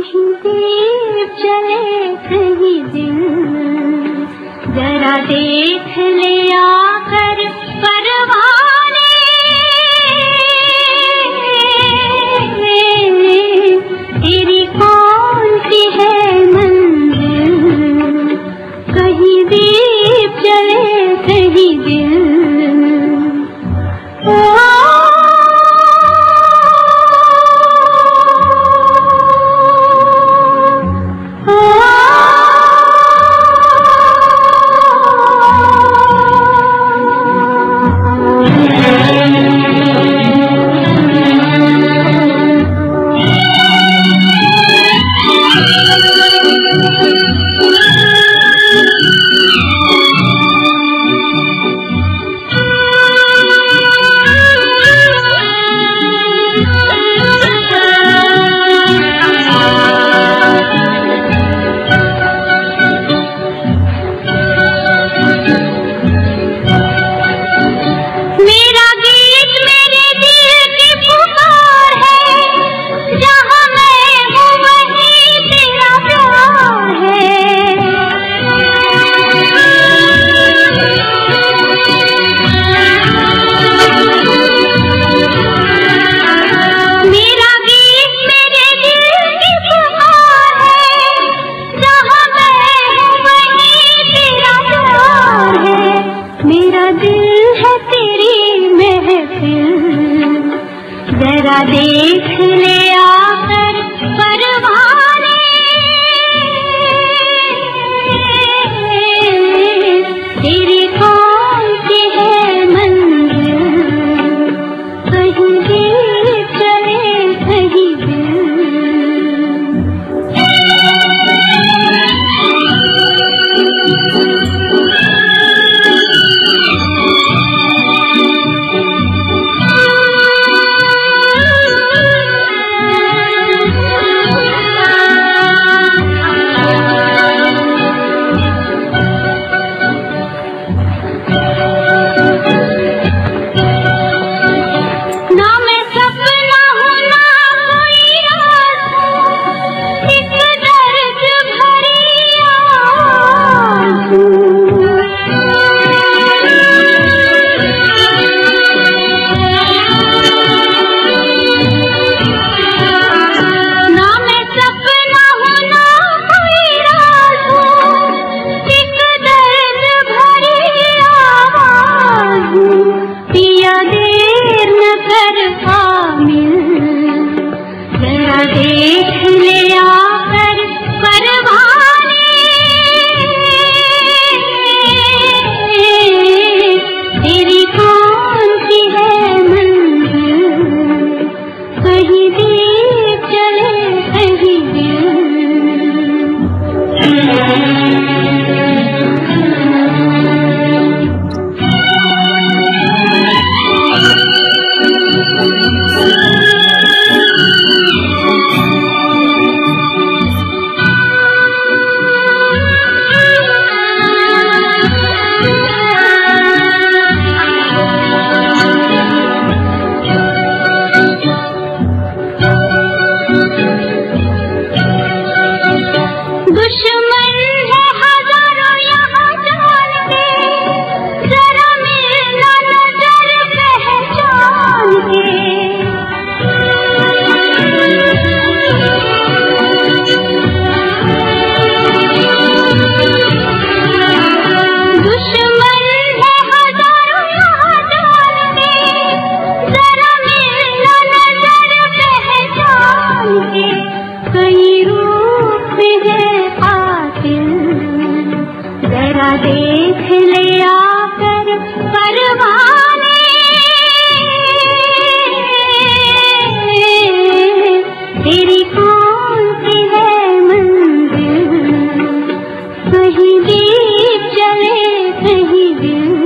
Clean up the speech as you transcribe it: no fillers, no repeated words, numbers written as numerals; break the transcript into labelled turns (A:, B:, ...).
A: कहीं दीप चले कहीं दिल, जरा देख ले आकर परवाने, तेरी कौन सी है मंजिल, कहीं दीप चले कहीं दिल। जरा देख ले आकर परवाने, तेरी कौन सी है मंजिल, कहीं दीप चले कहीं दिल। देख ले आकर परवाने, तेरी कौन सी है मंजिल, कहीं दीप चले कहीं दिल। जरा देख ले आकर परवाने, तेरी कौन सी है मंजिल, कहीं दीप चले कहीं दिल।